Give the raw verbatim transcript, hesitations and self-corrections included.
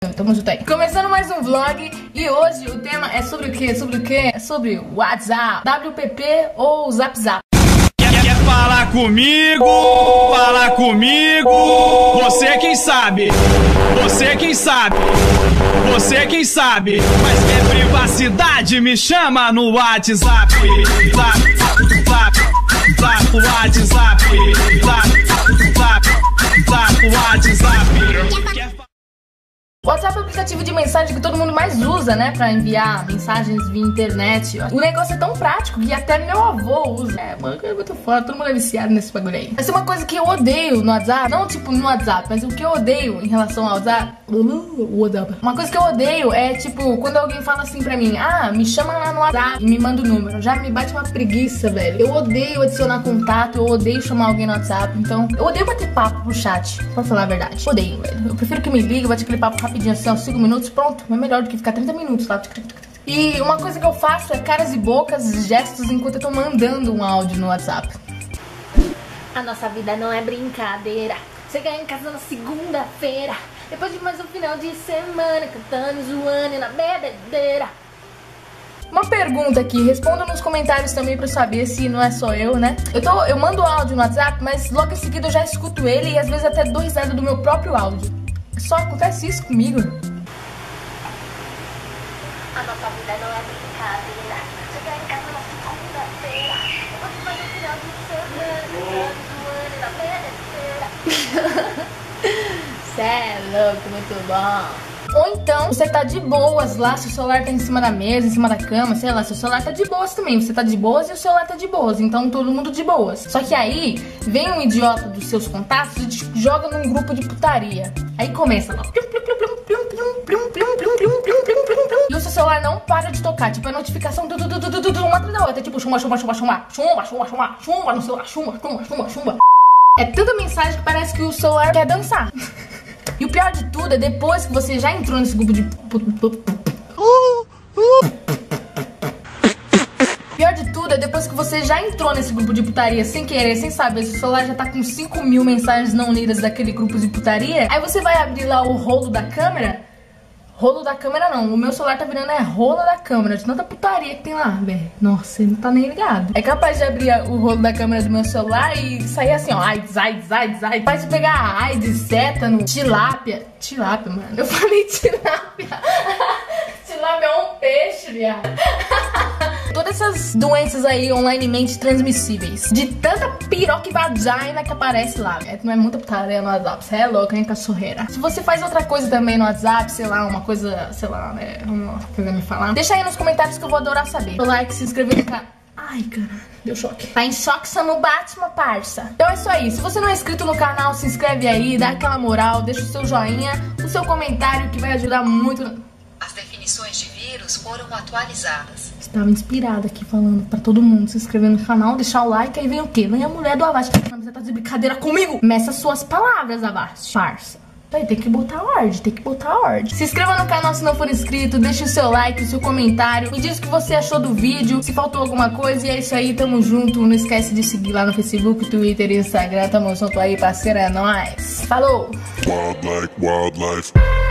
Tamo junto aí. Começando mais um vlog e hoje o tema é sobre o que? Sobre o que? É sobre o WhatsApp, W P P ou Zap Zap. Quer falar comigo? Falar comigo? Você quem sabe? Você quem sabe? Você quem sabe? Mas quer privacidade? Me chama no WhatsApp. Zap, zap, zap, WhatsApp. Zap, zap, zap, WhatsApp. O WhatsApp é o aplicativo de mensagem que todo mundo mais usa, né? Pra enviar mensagens via internet. O negócio é tão prático que até meu avô usa. É, mano, é muito foda, todo mundo é viciado nesse bagulho aí. Mas tem uma coisa que eu odeio no WhatsApp, não tipo no WhatsApp, mas o que eu odeio em relação ao WhatsApp. Uma coisa que eu odeio é tipo, quando alguém fala assim pra mim, ah, me chama lá no WhatsApp e me manda o número. Já me bate uma preguiça, velho. Eu odeio adicionar contato, eu odeio chamar alguém no WhatsApp. Então, eu odeio bater papo pro chat, pra falar a verdade. Odeio, velho. Eu prefiro que me ligue, bate aquele papo rápido. Assim, uns cinco minutos, pronto. É melhor do que ficar trinta minutos lá. E uma coisa que eu faço é caras e bocas, gestos enquanto eu tô mandando um áudio no WhatsApp. A nossa vida não é brincadeira. Chegar em casa na segunda-feira, depois de mais um final de semana, cantando, zoando na bebedeira. Uma pergunta aqui, responda nos comentários também pra eu saber se não é só eu, né? Eu, tô, eu mando áudio no WhatsApp, mas logo em seguida eu já escuto ele e às vezes até dou risada do meu próprio áudio. Só acontece isso comigo. A nossa vida não é brincadeira. Chegar em casa na segunda-feira, depois de mais um final de semana, zoando na bebedeira. Cê é louco, muito bom. Ou então, você tá de boas lá, seu celular tá em cima da mesa, em cima da cama, sei lá, seu celular tá de boas também. Você tá de boas e o celular tá de boas, então todo mundo de boas. Só que aí, vem um idiota dos seus contatos e te joga num grupo de putaria. Aí começa lá. E o seu celular não para de tocar, tipo, a notificação du, du, du, du, du, du, uma atrás da outra, tipo, chumba, chumba, chumba, chumba, chumba, chumba, chumba, chumba no celular, chumba, chumba, chumba, chumba. É tanta mensagem que parece que o celular quer dançar. E o pior de tudo é depois que você já entrou nesse grupo de... Pior de tudo é depois que você já entrou nesse grupo de putaria sem querer, sem saber, se o celular já tá com cinco mil mensagens não lidas daquele grupo de putaria. Aí você vai abrir lá o rolo da câmera. Rolo da câmera não, o meu celular tá virando é rola da câmera, de tanta putaria que tem lá, velho. Nossa, você não tá nem ligado. É capaz de abrir o rolo da câmera do meu celular e sair assim, ó, AIDS, AIDS, AIDS, AIDS. Faz pegar AIDS, tétano, tilápia. Tilápia, mano. Eu falei tilápia. Tilápia é um peixe, viado. Todas essas doenças aí onlinemente transmissíveis. De tanta piroca e vagina que aparece lá. É, não é muita putaria no WhatsApp. Você é louca, hein, cachorreira. Se você faz outra coisa também no WhatsApp, sei lá, uma coisa, sei lá, né, uma coisa me falar, deixa aí nos comentários que eu vou adorar saber. O like, se inscrever no canal. Ai, cara, deu choque. Tá em choque só no Batman, parça. Então é isso aí. Se você não é inscrito no canal, se inscreve aí, dá aquela moral, deixa o seu joinha, o seu comentário que vai ajudar muito. As definições de vírus foram atualizadas. Estava inspirada aqui falando pra todo mundo se inscrever no canal, deixar o like, aí vem o quê? Vem a mulher do Avast. Você tá de brincadeira comigo? Meça suas palavras, Avast, parça. Aí tem que botar ordem, tem que botar ordem. Se inscreva no canal se não for inscrito, deixe o seu like, o seu comentário, me diz o que você achou do vídeo, se faltou alguma coisa, e é isso aí, tamo junto. Não esquece de seguir lá no Facebook, Twitter e Instagram, tamo junto aí, parceira, é nóis. Falou! Wildlife, wildlife.